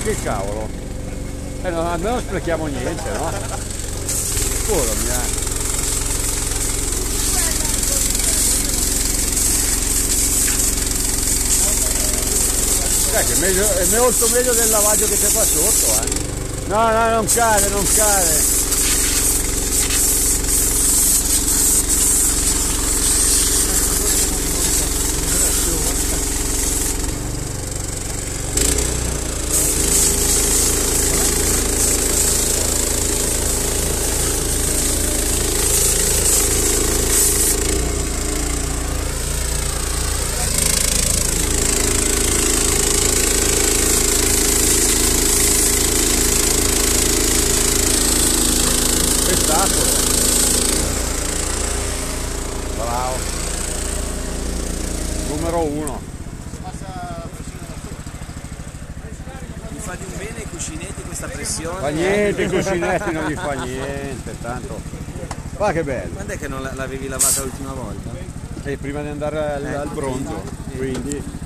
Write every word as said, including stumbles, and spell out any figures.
che cavolo. Eh, no, almeno non sprechiamo niente, no? Scusami, eh. Dai, che è, meglio, è molto meglio del lavaggio che c'è qua sotto, eh. No, no, non cade, non cade. Spettacolo, bravo, numero uno. Mi fa di un bene i cuscinetti questa pressione? Fa niente, i cuscinetti non gli fa niente, tanto. Va che bello. Quando è che non l'avevi lavata l'ultima volta? E prima di andare al, al bronzo, quindi